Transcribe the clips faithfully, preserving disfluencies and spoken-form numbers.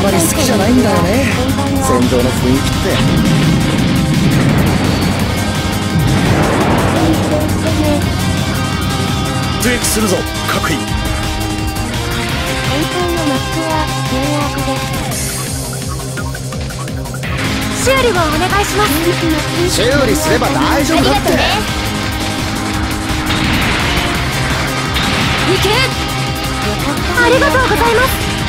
まり好きじゃないんだよね、戦場の雰囲気って。突撃するぞ各位。 先生のマックは重役です。修理をお願いします。 修理すれば大丈夫だって。 いけ。ありがとうございます。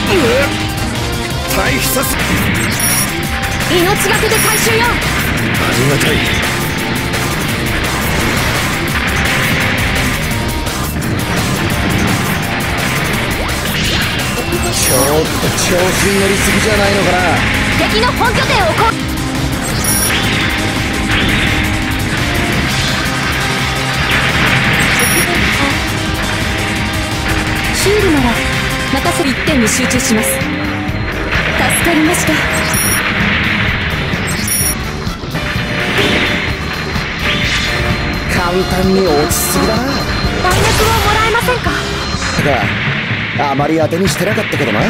退避させ。 命がけで回収よ。 ありがたい。ちょっと調子に乗りすぎじゃないのかな。 敵の本拠点をこシュールなら任せる一点に集中します。助かりました。 簡単に落ちすぎだな。 弾薬をもらえませんか。 だがあまり当てにしてなかったけどな。こ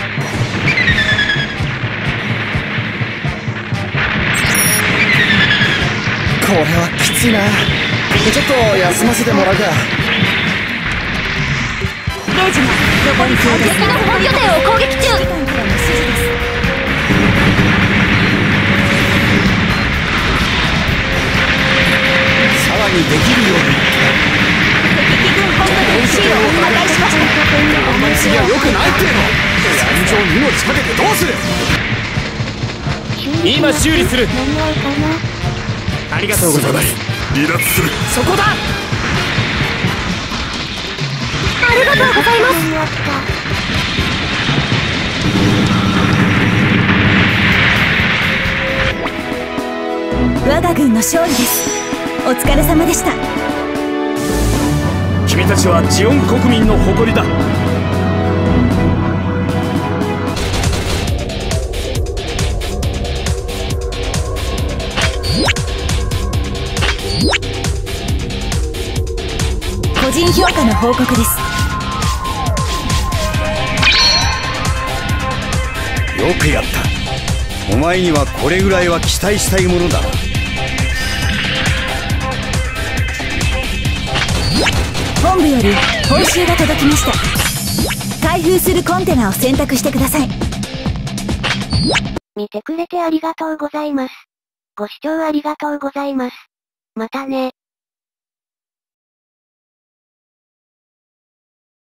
れはきついな。ちょっと休ませてもらうか。 ゲージが残りそうです。敵の本拠点を攻撃中。 騒ぎできるように。 敵軍本拠点 C を破壊しました。 あんまりすぎは良くないっての。戦場に命かけてどうする。 今修理する。 ありがとうございます。離脱する。 そこだ。 ありがとうございます。我が軍の勝利です。お疲れ様でした。 君たちはジオン国民の誇りだ。 個人評価の報告です。 よくやった。お前にはこれぐらいは期待したいものだ。 本部より報酬が届きました。開封するコンテナを選択してください。見てくれてありがとうございます。ご視聴ありがとうございます。またね。